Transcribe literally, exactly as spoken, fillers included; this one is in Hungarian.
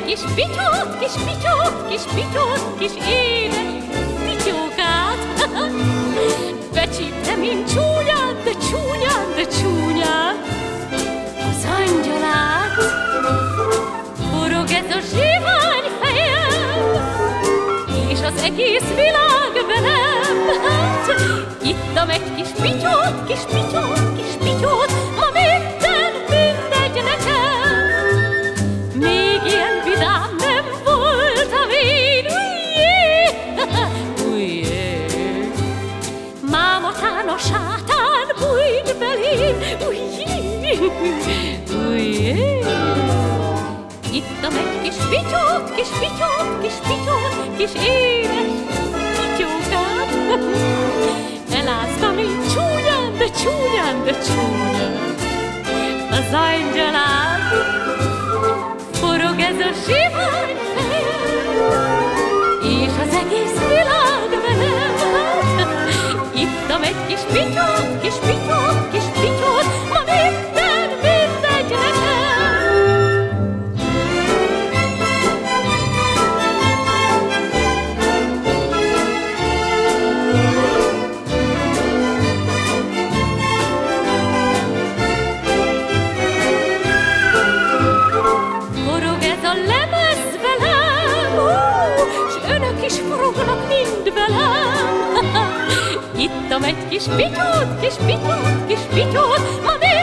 kis pityót, kis pityót, kis pityót, kis édes pityókát. Becsípte, mint csúnyán, de csúnyán, de csúnyán az angyalát. Forog ez a zsivány fejem, és az egész világ velem. Hát, ittam egy kis pityót, kis pityót, kis pityót, ma minden mindegy nekem. Még ilyen vidám nem voltam én, ujjé, ujjé. Mámotán a sátán bújt belém, ujjé, ujjé. Ittam egy kis pityót, kis pityót, kis pityót, kis édes pityókát. Eláztam így csúnyán, de csúnyán, de csúnyán az angyalát. Forog ez a zsivány fejem, és az egész világ velem. Ittam egy kis pityót, kis pityót, kis pityót, ma minden mindegy nekem. És forognak mind velem. Ittam egy kis pityót, kis pityót, kis pityót, ma